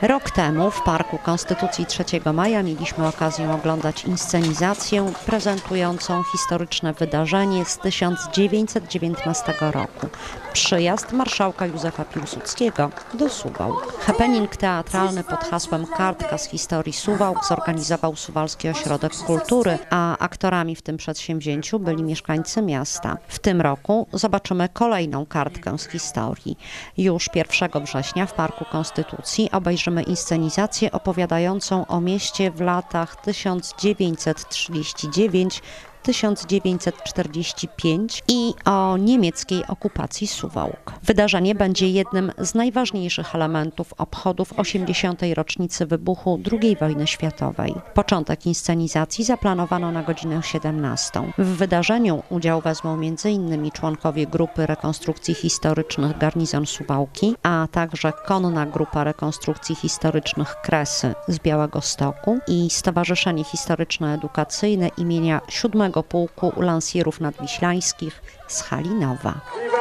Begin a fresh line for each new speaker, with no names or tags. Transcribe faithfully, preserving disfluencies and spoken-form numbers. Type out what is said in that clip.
Rok temu w Parku Konstytucji trzeciego maja mieliśmy okazję oglądać inscenizację prezentującą historyczne wydarzenie z tysiąc dziewięćset dziewiętnastego roku. Przyjazd marszałka Józefa Piłsudskiego do Suwałk. Happening teatralny pod hasłem Kartka z historii Suwałk zorganizował Suwalski Ośrodek Kultury, a aktorami w tym przedsięwzięciu byli mieszkańcy miasta. W tym roku zobaczymy kolejną kartkę z historii. Już pierwszego września w Parku Konstytucji obejrzymy inscenizację opowiadającą o mieście w latach tysiąc dziewięćset trzydzieści dziewięć do tysiąc dziewięćset czterdzieści pięć i o niemieckiej okupacji Suwałk. Wydarzenie będzie jednym z najważniejszych elementów obchodów osiemdziesiątej rocznicy wybuchu drugiej wojny światowej. Początek inscenizacji zaplanowano na godzinę siedemnastą. W wydarzeniu udział wezmą między innymi członkowie Grupy Rekonstrukcji Historycznych Garnizon Suwałki, a także Konna Grupa Rekonstrukcji Historycznych Kresy z Białegostoku i Stowarzyszenie Historyczno-Edukacyjne imienia siódmego Pułku Lansjerów Nadwiślańskich z Halinowa.